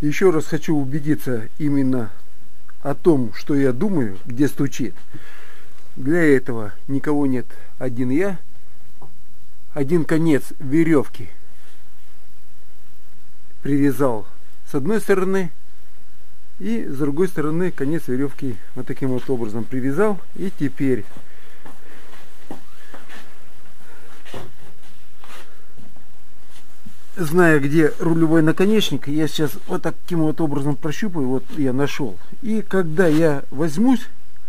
Еще раз хочу убедиться именно о том, что я думаю, где стучит. Для этого никого нет, один я. Один конец веревки привязал с одной стороны, и с другой стороны конец веревки вот таким вот образом привязал. И теперь зная, где рулевой наконечник, я сейчас вот таким вот образом прощупаю. Вот я нашел. И когда я возьмусь,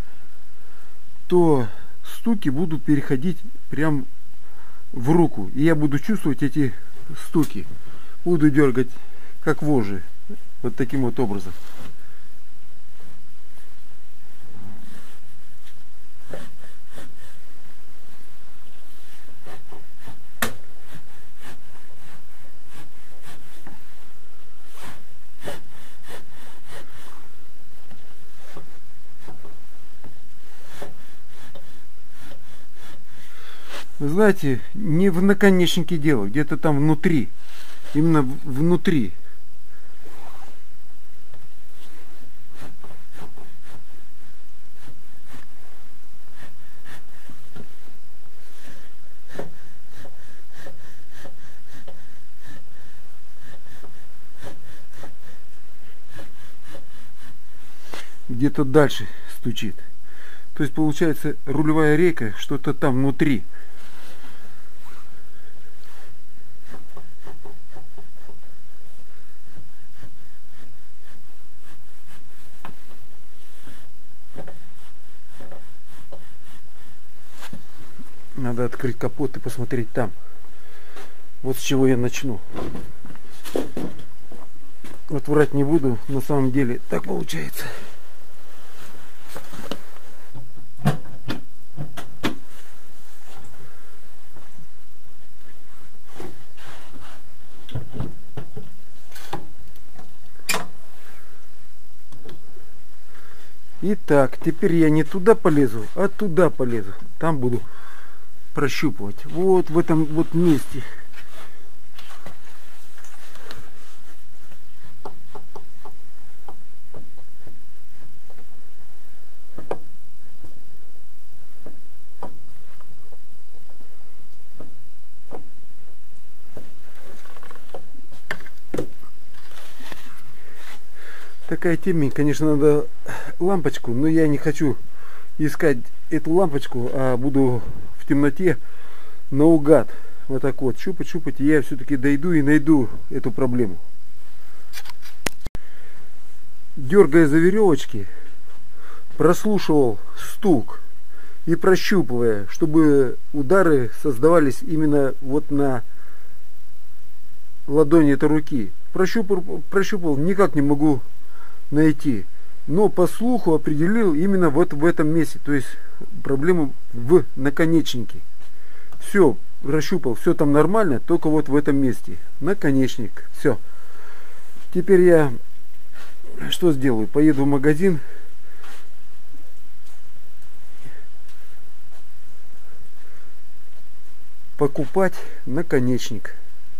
то стуки будут переходить прям в руку. И я буду чувствовать эти стуки. Буду дергать как вожжи. Вот таким вот образом. Вы знаете, не в наконечнике дело, где-то там внутри. Именно внутри. Где-то дальше стучит. То есть получается рулевая рейка что-то там внутри. Надо открыть капот и посмотреть там. Вот с чего я начну. Вот врать не буду, на самом деле так получается. Итак, теперь я не туда полезу, а туда полезу. Там буду прощупывать. Вот в этом вот месте. Такая темень, конечно, надо лампочку, но я не хочу искать эту лампочку, а буду в темноте наугад вот так вот щупать, и я все-таки дойду и найду эту проблему. Дергая за веревочки, прослушивал стук и прощупывая, чтобы удары создавались именно вот на ладони этой руки. Прощупал, никак не могу найти. Но по слуху определил именно вот в этом месте. То есть проблема в наконечнике. Все, расщупал, все там нормально, только вот в этом месте. Наконечник, все. Теперь я что сделаю? Поеду в магазин. Покупать наконечник.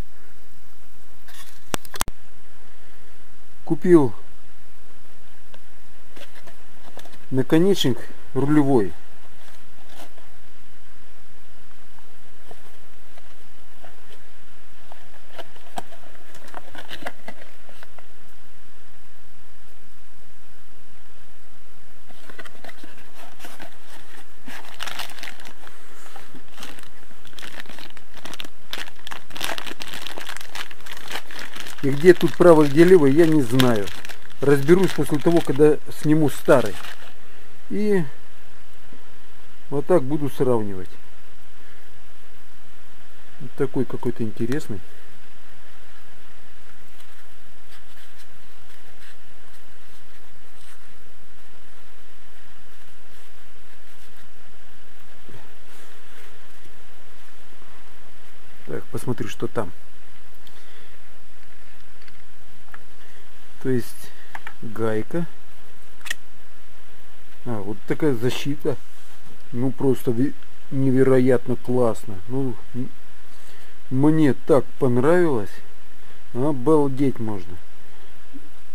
Купил наконечник рулевой. И где тут правый, где левый, я не знаю. Разберусь после того, когда сниму старый. И вот так буду сравнивать. Вот такой какой-то интересный. Так, посмотрю, что там. То есть гайка. Вот такая защита. Ну просто невероятно классно. Ну, мне так понравилось. Обалдеть можно.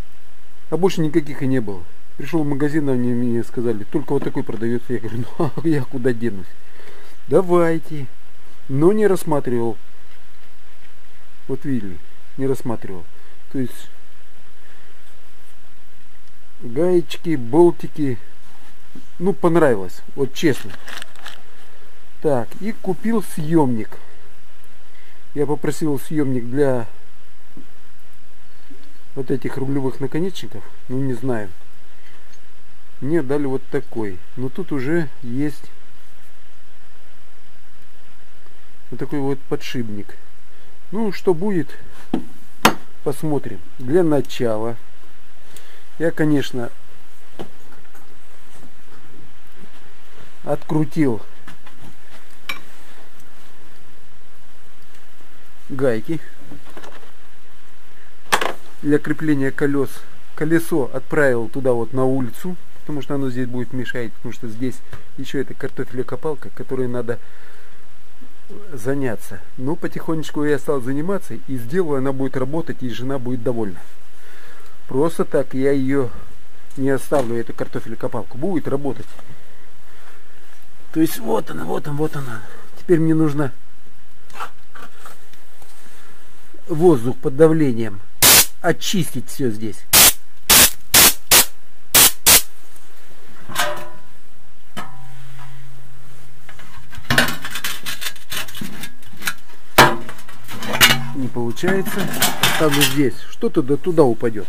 А больше никаких и не было. Пришел в магазин, они мне сказали, только вот такой продается. Я говорю, ну а я куда денусь? Давайте. Но не рассматривал. Вот видели, не рассматривал. То есть гаечки, болтики. Ну, понравилось. Вот честно. Так, и купил съемник. Я попросил съемник для вот этих рулевых наконечников. Ну, не знаю. Мне дали вот такой. Но тут уже есть вот такой вот подшипник. Ну, что будет, посмотрим. Для начала я, конечно, открутил гайки для крепления колес. Колесо отправил туда вот на улицу, потому что оно здесь будет мешать, потому что здесь еще это картофелокопалка, которой надо заняться. Но потихонечку я стал заниматься и сделаю, она будет работать, и жена будет довольна. Просто так я ее не оставлю, эту картофелокопалку, будет работать. То есть вот она, вот она, вот она. Теперь мне нужно воздух под давлением очистить все здесь. Не получается. Оставлю здесь. Что-то до туда упадет.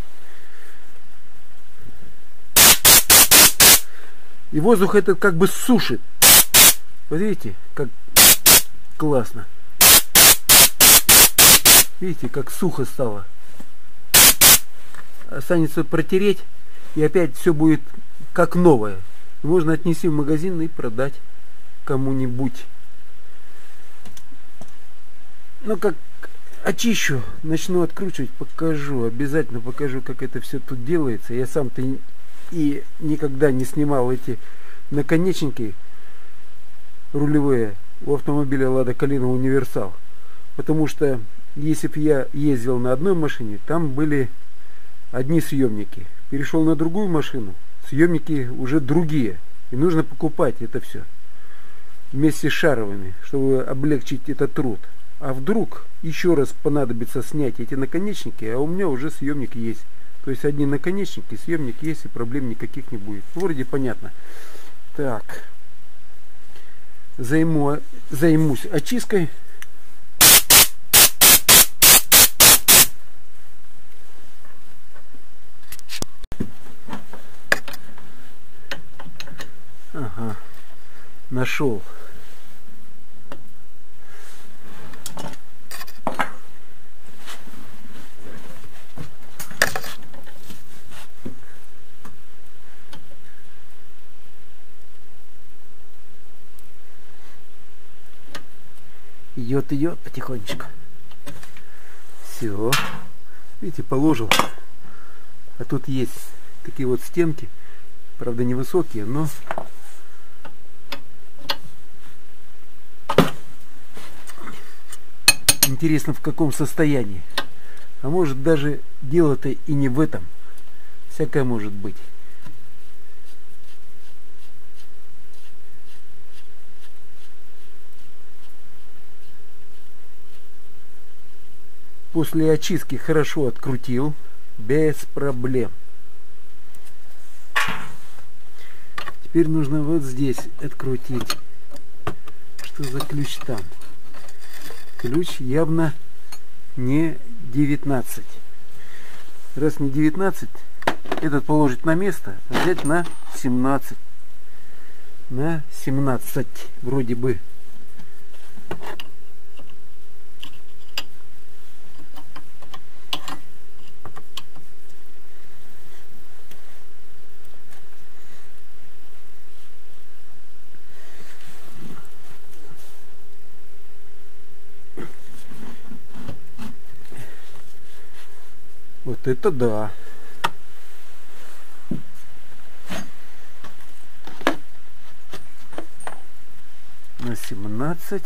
И воздух этот как бы сушит. Вот видите, как классно. Видите, как сухо стало. Останется протереть, и опять все будет как новое. Можно отнести в магазин и продать кому-нибудь. Ну, как очищу, начну откручивать, покажу. Обязательно покажу, как это все тут делается. Я сам-то и никогда не снимал эти наконечники рулевые у автомобиля Lada Kalina Универсал. Потому что если бы я ездил на одной машине, там были одни съемники. Перешел на другую машину, съемники уже другие. И нужно покупать это все вместе с шаровыми, чтобы облегчить этот труд. А вдруг еще раз понадобится снять эти наконечники, а у меня уже съемник есть. То есть одни наконечники, съемник есть, и проблем никаких не будет. Вроде понятно. Так. Займусь очисткой. Ага. Нашел. Идет потихонечку. Все. Видите, положил. А тут есть такие вот стенки. Правда, невысокие, но интересно, в каком состоянии. А может, даже дело-то и не в этом. Всякое может быть. После очистки хорошо открутил, без проблем. Теперь нужно вот здесь открутить. Что за ключ там? Ключ явно не 19. Раз не 19, этот положить на место, а взять на 17. На 17 вроде бы. Вот это да. На 17.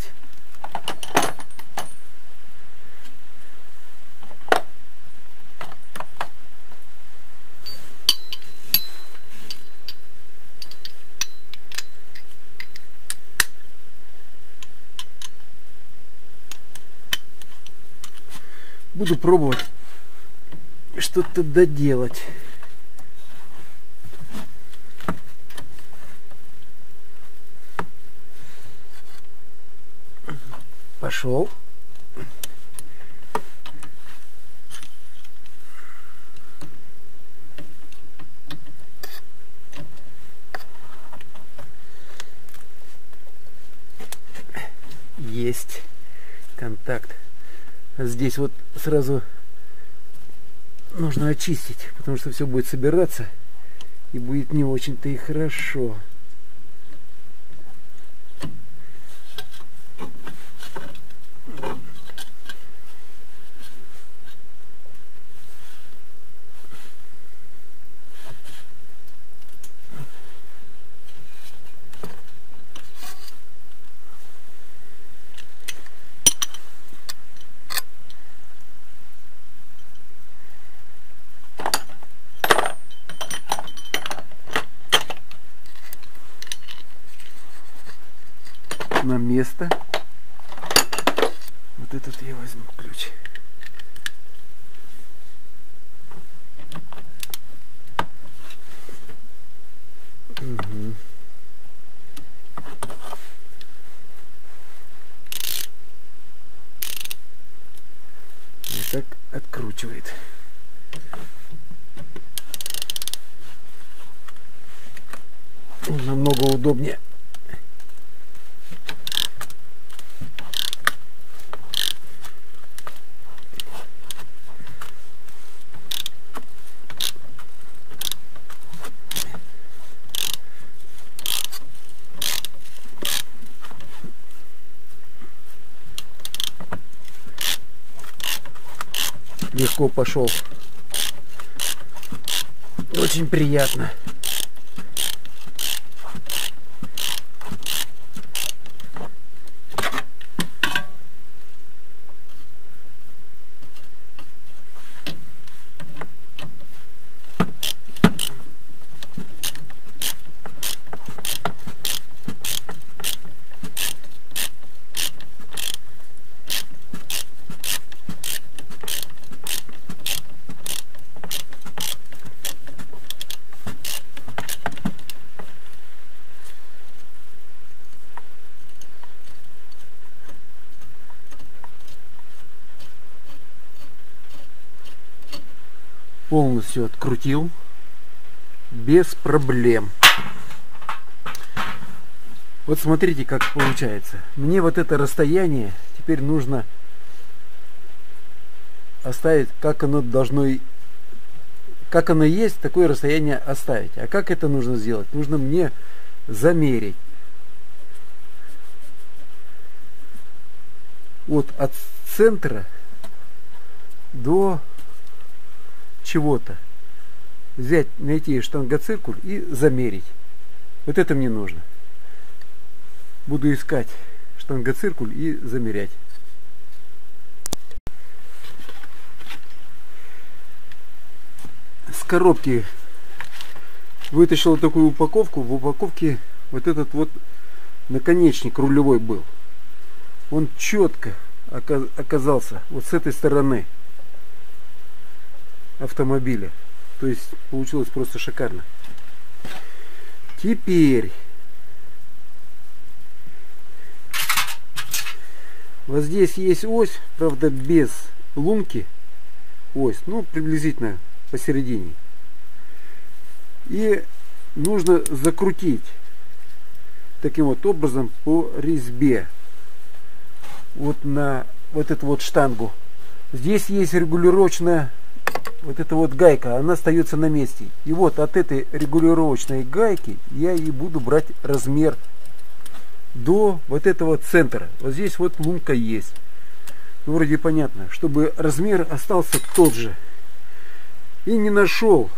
Буду пробовать что-то доделать. Пошел. Есть контакт. Здесь вот сразу нужно очистить, потому что все будет собираться и будет не очень-то и хорошо. На место. Вот этот я возьму ключ. Угу. Вот так откручивает. Намного удобнее. Легко пошел. Очень приятно. Полностью открутил без проблем. Вот смотрите, как получается. Мне вот это расстояние теперь нужно оставить, как оно должно, как оно есть, такое расстояние оставить. А как это нужно сделать? Нужно мне замерить. Вот от центра до чего-то. Взять, найти штангоциркуль и замерить. Вот это мне нужно. Буду искать штангоциркуль и замерять. С коробки вытащил такую упаковку. В упаковке вот этот вот наконечник рулевой был. Он четко оказался вот с этой стороны автомобиля. То есть получилось просто шикарно. Теперь вот здесь есть ось, правда без лунки ось, ну приблизительно посередине. И нужно закрутить таким вот образом по резьбе вот на вот эту вот штангу. Здесь есть регулировочная вот эта вот гайка, она остается на месте. И вот от этой регулировочной гайки я и буду брать размер до вот этого центра. Вот здесь вот лунка есть. Ну, вроде понятно, чтобы размер остался тот же. И не нашел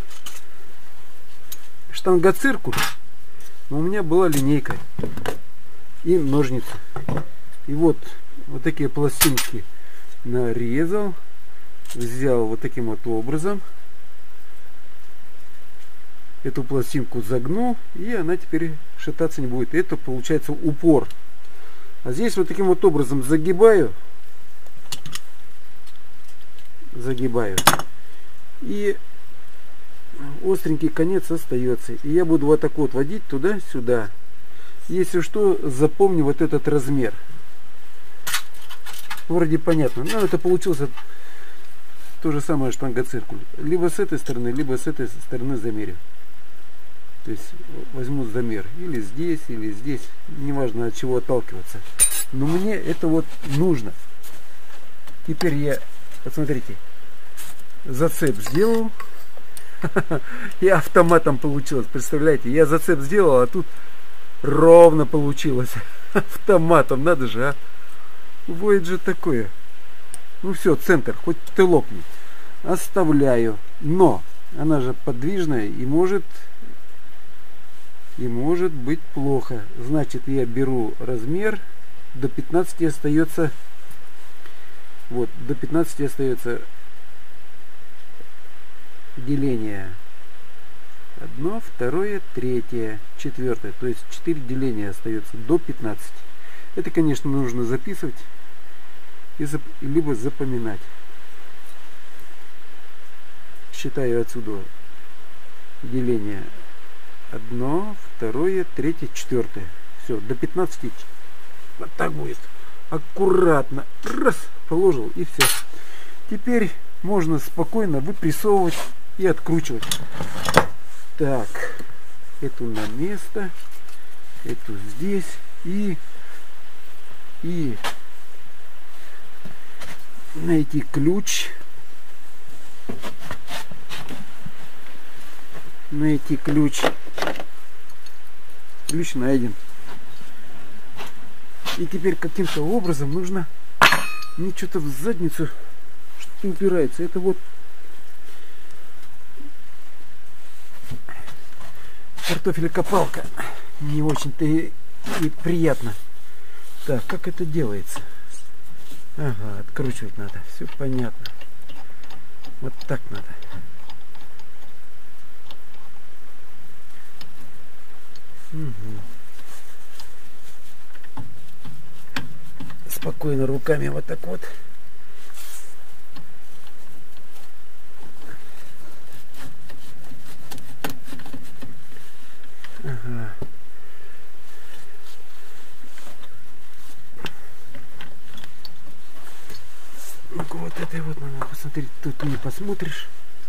штангоциркуль, но у меня была линейка и ножницы. И вот такие пластинки нарезал. Взял вот таким вот образом. Эту пластинку загнул, и она теперь шататься не будет. Это получается упор. А здесь вот таким вот образом загибаю. загибаю. И остренький конец остается. И я буду вот так вот водить туда-сюда. Если что, запомни вот этот размер. Вроде понятно. Но это получился то же самое штангоциркуль. Либо с этой стороны, либо с этой стороны замерю. То есть возьму замер. Или здесь, или здесь. Неважно, от чего отталкиваться. Но мне это вот нужно. Теперь я, посмотрите, зацеп сделал. И автоматом получилось. Представляете, я зацеп сделал, а тут ровно получилось. Автоматом, надо же, а. Бывает же такое. Ну все, центр, хоть ты лопни. Оставляю. Но она же подвижная и может быть плохо. Значит, я беру размер. До 15 остается. Вот, до 15 остается деление. 1, 2, 3, 4. То есть 4 деления остается до 15. Это, конечно, нужно записывать. Либо запоминать. Считаю отсюда деление 1, 2, 3, 4. Все, до 15. Вот так будет. Аккуратно. Раз, положил и все. Теперь можно спокойно выпрессовывать и откручивать. Так, эту на место. Эту здесь. И найти ключ. Найти ключ. Ключ найден. И теперь каким-то образом нужно мне что-то в задницу, что-то упирается. Это вот картофелькопалка. Не очень-то и приятно. Так, как это делается? Ага, откручивать надо. Все понятно. Вот так надо. Угу. Спокойно руками вот так вот. Ага. Ну-ка, вот этой вот надо посмотреть. Тут не посмотришь.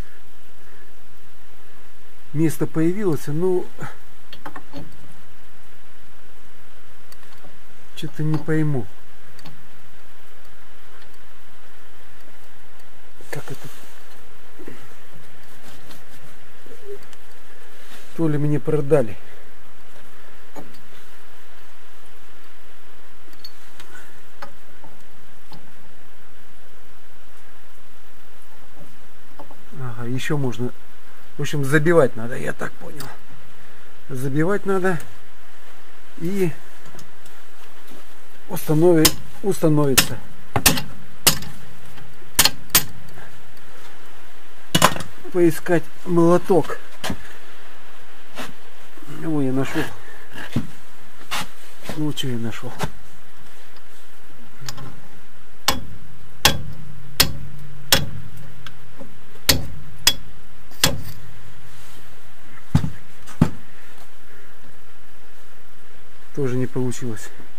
Место появилось, но что-то не пойму. Как это? То ли мне продали. Ага, еще можно. В общем, забивать надо, я так понял. Забивать надо и установится. Поискать молоток. Его я нашел. Ну, что я нашел? Тоже не получилось.